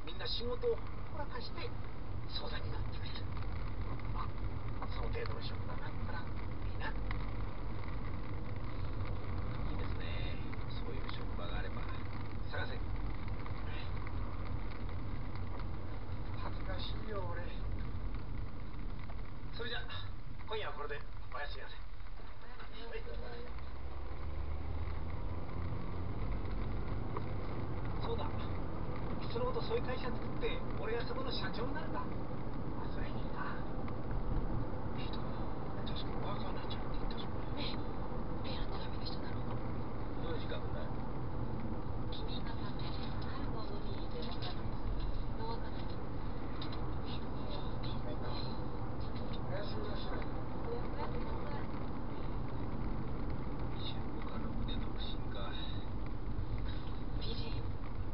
みんな仕事をほらかして相談になってくれる。まあその程度の職場があったらいいな。いいですね、そういう職場があれば。探せ。恥ずかしいよ俺。それじゃ今夜はこれでおやすみなさい。はい、そうだ、いっそのことそういう会社作って俺がそこの社長になるか。あ、それいいな。いいとも確か若菜ちゃんって言ったぞ。 ねえ、例の手紙の人だろう。 どういう時間だよ。 君がさて春の海に出若菜の若菜。 君か。おやすみなさい。 おやすみなさい。 15から6で独身か。 ビリー。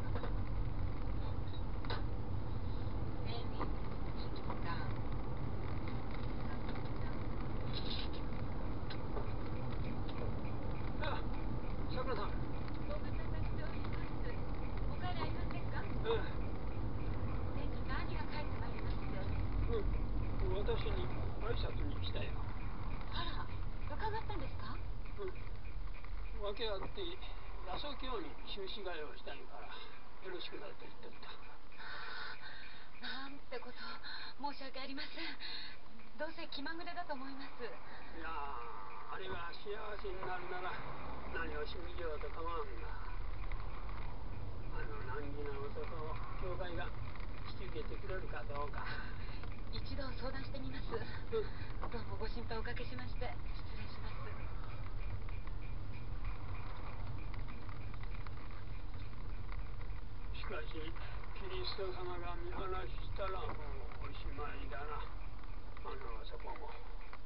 あ、さくらさん。 ご無沙汰しております。お帰りありませんか？先日兄が帰ってまいりまして。 私に挨拶に来たよ。 あら、伺ったんですか？ 訳あって八十京に修士替えをしたいからよろしくなると言ってった。 なんてこと、申し訳ありません。どうせ気まぐれだと思います。 いやあれが幸せになるなら何をしみようと構わんが、あの難儀な男を教会が引き受けてくれるかどうか。 一度相談してみます。どうもご心配おかけしまして失礼します。 しかしキリスト様が見放したらもうおしまいだな、あのそこも。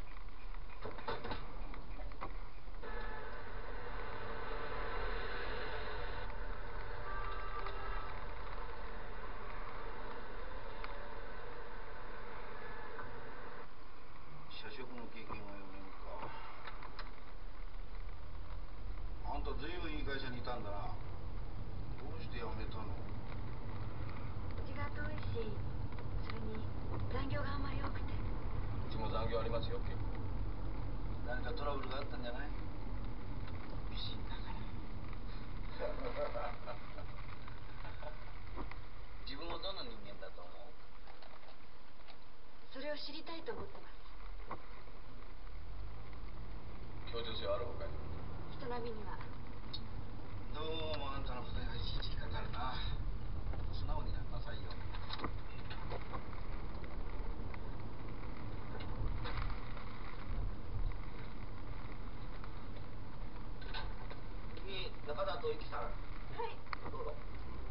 社食の経験は4年か。あんた随分いい会社にいたんだな。どうして辞めたの？ うちが遠いし、それに残業があんまり多くて。 うちも残業ありますよ、結構。 何かトラブルがあったんじゃない？ 美人だから自分をどんな人間だと思う？ それを知りたいと思ってます。 協調性はあるほかに。 人並みには。 どうもあんたの筆がいちいち引っかかるな。素直になりなさいよ。 次、中田と一樹さん。 はい。 どうぞ。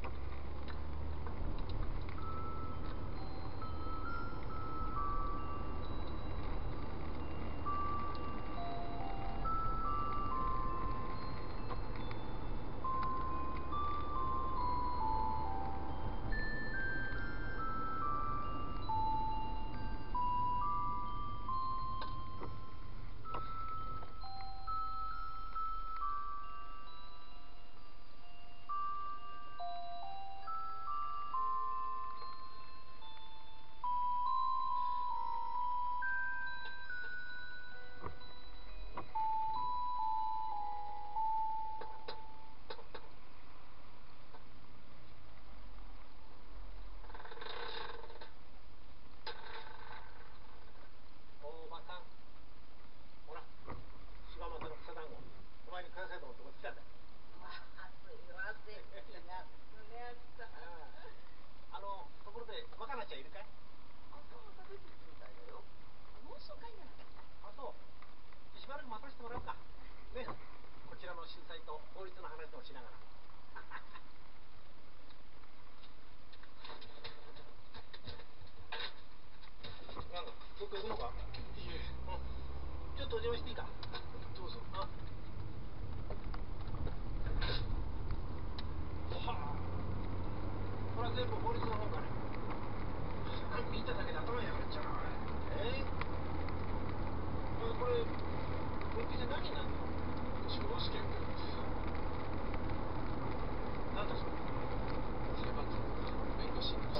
おばさん、ほら、柴又の草団子、お前にくださいと思って持ってきたんだよ。 すいません、気がつねった。 ところで若菜ちゃんいるかい？ 朝は食べてるみたいだよ。妄想会なの。 あ、そう。しばらく待たせてもらおうかね。こちらの震災と法律の話でもしながら。なんだ、どっか行くのか？いえ。ちょっとお邪魔していいか？どうぞ。はあ。これは全部法律の方かね。見ただけで頭に上がっちゃうな。これ本気で何になるの？うちの試験です。なんだそれ？裁判官の弁護士に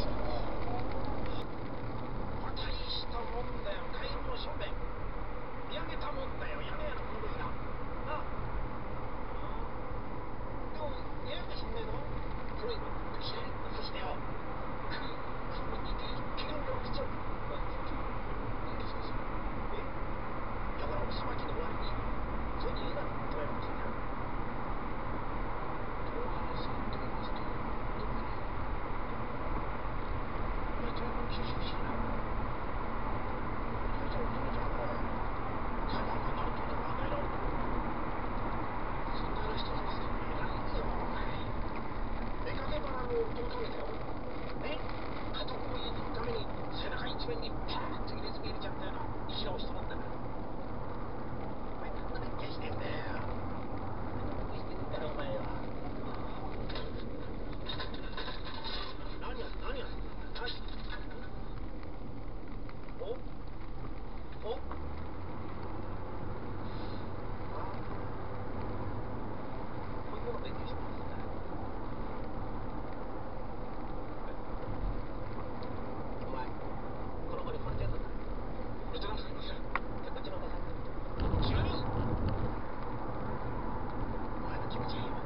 ともかめたよ。ね、家督を入れるために背中一面にパーンと入れ墨入れちゃったような生き直しとなんだから。お前何の勉強してんだよ。何してんだよお前は。何や何や何おおこういうもの勉強してますんだ。お前この子に惚れてんのか。俺となんか言いますよ。じゃあこっちのおばさんだ。違います。お前の気持ちいいよ。